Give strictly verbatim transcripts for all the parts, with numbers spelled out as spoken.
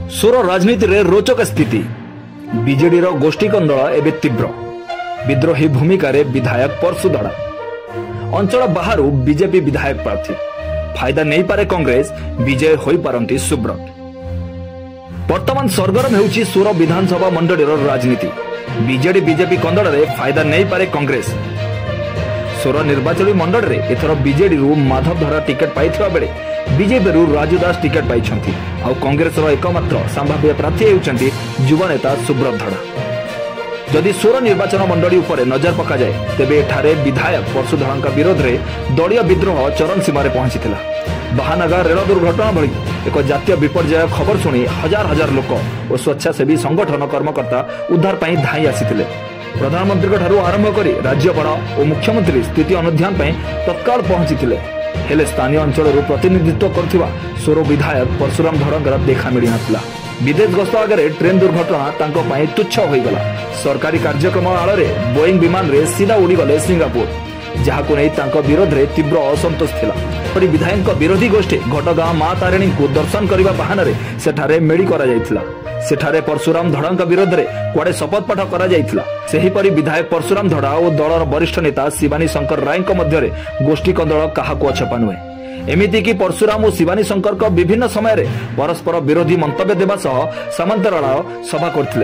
सोर राजनीति रे रोचक स्थिति। बीजेडी रो गोष्ठी कंदल एबे तीव्र। विद्रोही भूमिका रे विधायक परशुधड़ा। अंचल बाहर बीजेपी विधायक प्रार्थी। फायदा नहीं पारे कांग्रेस, विजय होई पारंती सुब्रत। वर्तमान सरगरम हेउची सोर विधानसभा मंडली रो राजनीति। बीजेडी बीजेपी कंदल रे फायदा नहीं पारे कांग्रेस। सोर निर्वाचन मंडल रे एथर बीजेडी रु माधव धरा टिकेट पाइथिबा बेले बीजेपी रु राजू दास टिकेट पाइछंती। आ कांग्रेस रो एकमात्र संभाव्य प्रार्थी हेउचंती युवा नेता सुब्रत धड़ा। जदि सोर निर्वाचन मंडली उपरे नजर पका जाए तेबे एठारे विधायक परशुधड़ा विरोध रे दलीय विद्रोह चरम सीमार पहुंचीथिला। बाहानगा रेल दुर्घटना भली एक जातीय विपर्यय खबर शुणी हजार हजार लोक और स्वेच्छासेवी संगठन कर्मकर्ता उद्धार पाई धाई आसीथिले। प्रधानमंत्री ठारू आरंभ करी राज्यपाल और मुख्यमंत्री स्थिति अनुध्यान पाई तत्काल पहुंचीथिले। हेले स्थानीय अंचल प्रतिनिधित्व करथिबा सोर विधायक परशुराम धड़ंकर देखा मिली नथिला। विदेश गस्त आगे ट्रेन दुर्घटना तांको पाई तुच्छ होई गला। सरकारी कार्यक्रम आଳରେ बोइंग विमान रे सीधा उड़ी गले सिंगापुर, जहाको नहीं तांको विरोध रे तीव्र असंतोष थिला। परि विधायक विरोधी गोष्ठी घटगां मां तारिणी को दर्शन करबा बहाना रे सेठारे मेडी करा जायथिला। सेठारे परशुराम धड़ांका विरोध रे कुआडे शपथ पाठ करा जायथिला। सेही परि विधायक परशुराम धड़ा और दलर वरिष्ठ नेता शिवानी शंकर राय मध्य रे गोष्ठी कंदल काहाको अछपा नुहे। एमिति कि परशुराम और शिवानी शंकर को विभिन्न समय रे परस्पर विरोधी मंतव्य देवा सह समांतराल सभा करथिले।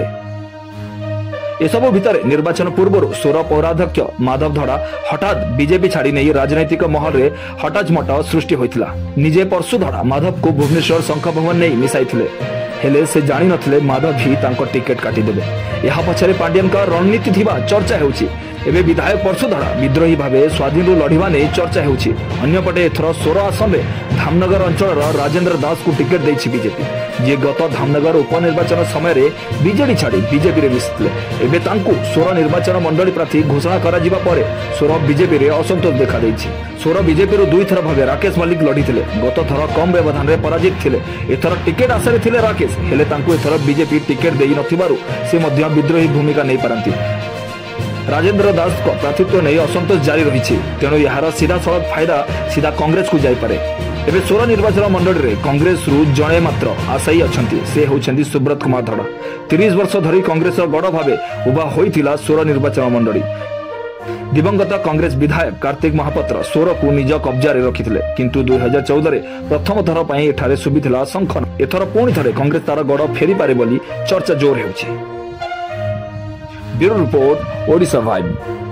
एसबु भितर निर्वाचन पूर्व सोर पौराध्यक्ष माधव धड़ा हठात बीजेपी छाड़ी नहीं राजनैतिक महल रे हटाचमट सृष्टि होइथिला। निजे परशुधड़ा माधव को भुवनेश्वर शंख भवन नहीं मिसाइथिले, हेले से जानि नथिले माधव भी तांको टिकेट काटी देबे। यहा पछरे पांड्यन का रणनीति थिबा चर्चा हेउची। एबे विधायक परशुधड़ा विद्रोही भावे स्वाधीन रु लढ़िबा नै चर्चा हेउची। अन्यपटे एथर सोर आसन रे धामनगर अंचल राजेंद्र दास को टिकेट दैछि बीजेपी, जे गत धामनगर उपनिर्वाचन समय रे बीजेडी छाड़ी बीजेपी रे मिसिले। एबे तांको सोर निर्वाचन मंडली प्रार्थी घोषणा करा जिबा परे सोर बीजेपी रे असंतोष देखा दैछि। सोर बीजेपी रु दुई थर भावे राकेश मल्लिक लढिथिले। गत थर कम व्यवधान रे पराजित थिले। एथर टिकेट आशारे थिले राकेश, हेले तांको एथर बीजेपी टिकेट देई नथिबारु से मध्य विद्रोही भूमिका नै पारंती। राजेंद्र दास को प्रार्थित्व नहीं असंतोष जारी रही, तेणु यार सीधा सड़क फायदा सीधा कांग्रेस को जाईपरे। एबे सोर निर्वाचन मंडली रे कांग्रेस रु जणे मात्र आशायी अछंती, से होछंती सुब्रत कुमार धड़ा। तीस वर्ष धरी कांग्रेस गढ़ भावे उभा होइथिला सोर निर्वाचन मंडली। दिवंगत कांग्रेस विधायक कार्तिक महापात्र सोर को निज कब्जा रे रखिथिले, किंतु दुई हजार चौदह रे प्रथम थर पई एठारे सुबिथिला संखन। एथर पुणी थरे कांग्रेस तार गढ़ फेरी पारे बोली चर्चा जोर हेउछि। Bureau report, Odisha vibe.